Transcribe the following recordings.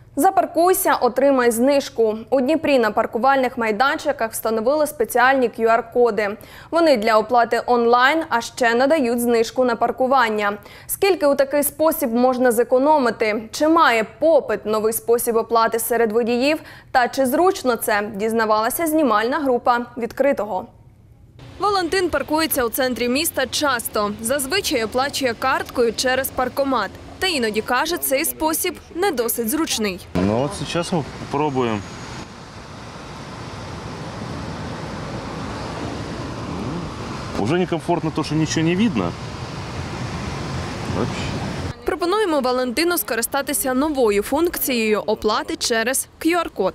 Запаркуйся, отримай знижку. У Дніпрі на паркувальних майданчиках встановили спеціальні QR-коди. Вони для оплати онлайн, а ще надають знижку на паркування. Скільки у такий спосіб можна зекономити? Чи має попит новий спосіб оплати серед водіїв? Та чи зручно це? Дізнавалася знімальна група «Відкритого». Валентин паркується у центрі міста часто. Зазвичай оплачує карткою через паркомат. Та іноді каже, цей спосіб не досить зручний. Ну от зараз ми спробуємо. Уже некомфортно то, що нічого не видно. Пропонуємо Валентину скористатися новою функцією оплати через QR-код.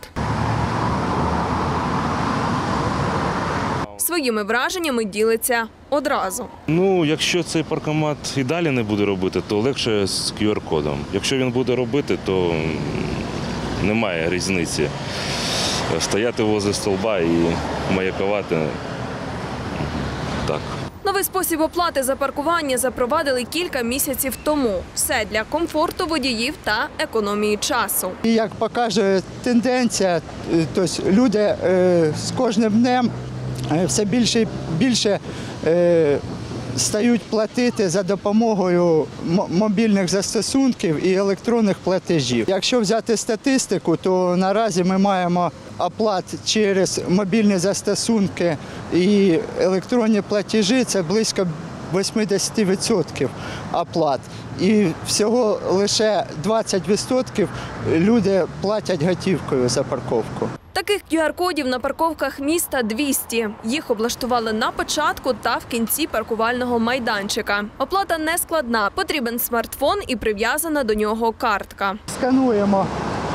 Своїми враженнями ділиться одразу. Ну, якщо цей паркомат і далі не буде робити, то легше з QR-кодом. Якщо він буде робити, то немає різниці. Стояти возле стовба і маякувати так. Новий спосіб оплати за паркування запровадили кілька місяців тому. Все для комфорту водіїв та економії часу. І як показує тенденція, люди з кожним днем все більше і більше стають платити за допомогою мобільних застосунків і електронних платежів. Якщо взяти статистику, то наразі ми маємо оплат через мобільні застосунки і електронні платежі – це близько 80% оплат. І всього лише 20% люди платять готівкою за парковку. Таких QR-кодів на парковках міста 200. Їх облаштували на початку та в кінці паркувального майданчика. Оплата не складна. Потрібен смартфон і прив'язана до нього картка. Скануємо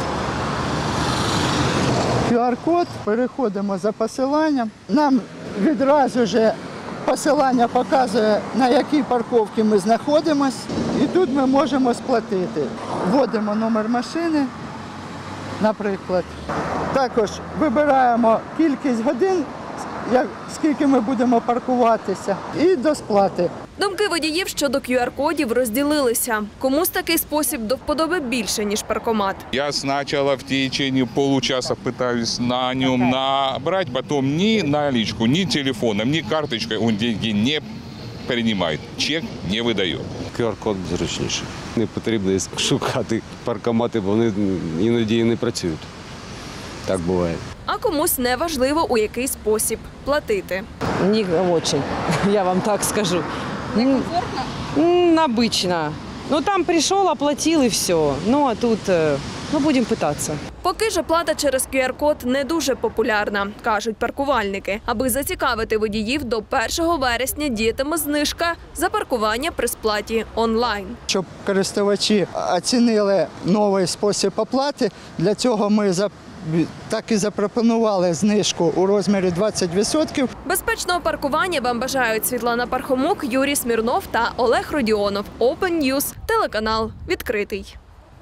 QR-код, переходимо за посиланням. Нам відразу ж посилання показує, на якій парковці ми знаходимося. І тут ми можемо сплатити. Вводимо номер машини, наприклад. Також вибираємо кількість годин, скільки ми будемо паркуватися, і до сплати. Думки водіїв щодо QR-кодів розділилися. Комусь такий спосіб до вподоби більше, ніж паркомат. Я сначала в течение получаса пытаюсь на нем набрать, потом ни наличку, ни телефоном, ни карточкой он деньги не принимает, чек не выдает. QR-код зручніше. Не потрібно шукати паркомати, бо вони іноді не працюють. Так буває. А комусь не важливо, у який спосіб платити. Не очень, я вам так скажу. Некомфортно? Обычно. Ну там пришел, оплатил и все. Ну а тут, будем пытаться. Поки ж оплата через QR-код не дуже популярна, кажуть паркувальники. Аби зацікавити водіїв, до 1 вересня діятиме знижка за паркування при сплаті онлайн. Щоб користувачі оцінили новий спосіб оплати, для цього ми так і запропонували знижку у розмірі 20%. Безпечного паркування вам бажають Світлана Пархомук, Юрій Смірнов та Олег Родіонов. Open News, телеканал «Відкритий».